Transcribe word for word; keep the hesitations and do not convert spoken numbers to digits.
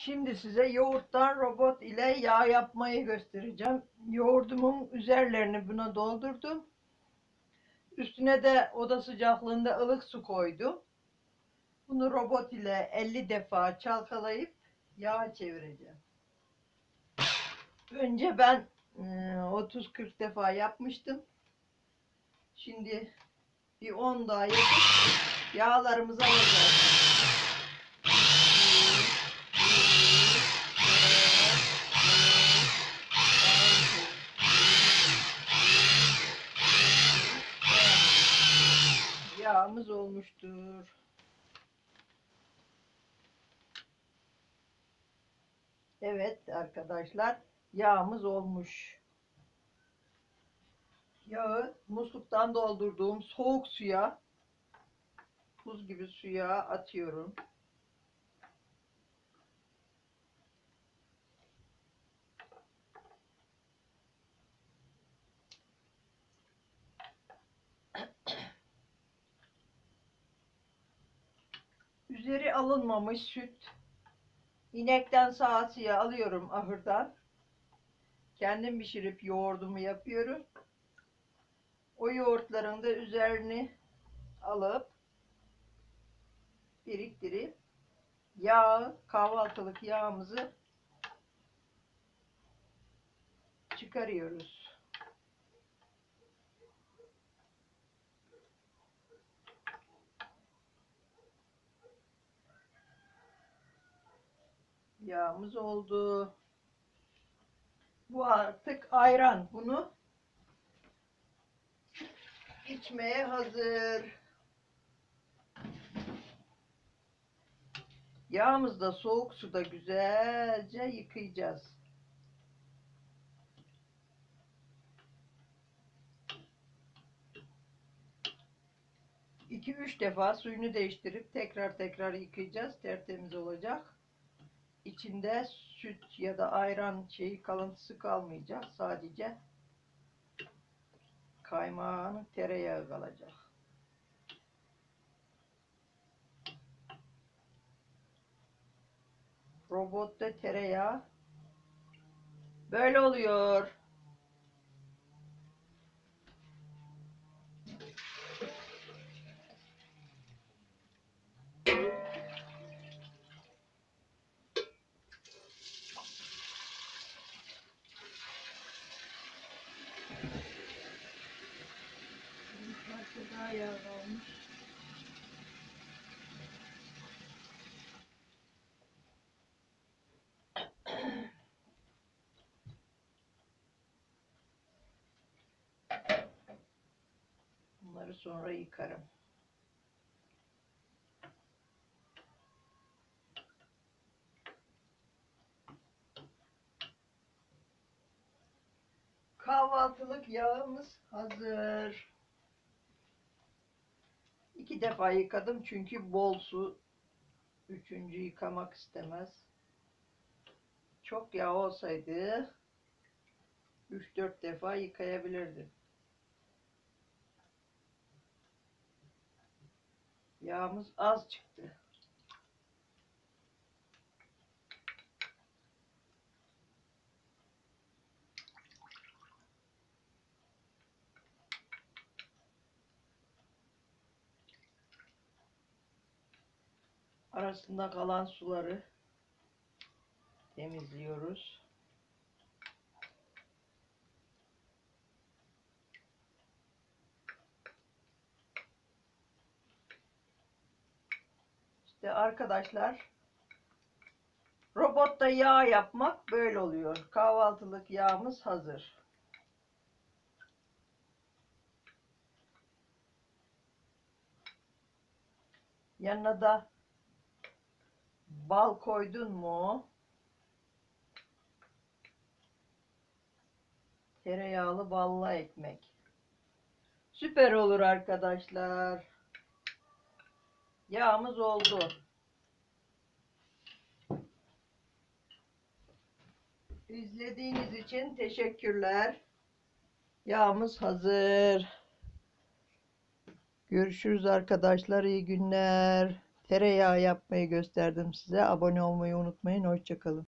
Şimdi size yoğurttan robot ile yağ yapmayı göstereceğim. Yoğurdumun üzerlerini buna doldurdum. Üstüne de oda sıcaklığında ılık su koydum. Bunu robot ile elli defa çalkalayıp yağa çevireceğim. Önce ben otuz kırk defa yapmıştım. Şimdi bir on daha yapıp yağlarımızı alacağız. Yağımız olmuştur. Evet arkadaşlar, yağımız olmuş. Yağı musluktan doldurduğum soğuk suya, buz gibi suya atıyorum. Üzeri alınmamış süt. İnekten sağsıya alıyorum ahırdan. Kendim pişirip yoğurdumu yapıyorum. O yoğurtların da üzerini alıp biriktirip yağ, kahvaltılık yağımızı çıkarıyoruz. Yağımız oldu. Bu artık ayran. Bunu içmeye hazır. Yağımızı da soğuk suda güzelce yıkayacağız. iki üç defa suyunu değiştirip tekrar tekrar yıkayacağız. Tertemiz olacak. İçinde süt ya da ayran şeyi kalıntısı kalmayacak. Sadece kaymağının tereyağı kalacak. Robotta tereyağı böyle oluyor. Daha yağ olmuş. Bunları sonra yıkarım. Kahvaltılık yağımız hazır. İki defa yıkadım çünkü bol su. Üçüncü yıkamak istemez. Çok yağ olsaydı üç dört defa yıkayabilirdim. Yağımız az çıktı. Arasında kalan suları temizliyoruz. İşte arkadaşlar, robotta yağ yapmak böyle oluyor. Kahvaltılık yağımız hazır. Yanına da bal koydun mu? Tereyağlı ballı ekmek. Süper olur arkadaşlar. Yağımız oldu. İzlediğiniz için teşekkürler. Yağımız hazır. Görüşürüz arkadaşlar. İyi günler. Tereyağı yapmayı gösterdim size. Abone olmayı unutmayın. Hoşça kalın.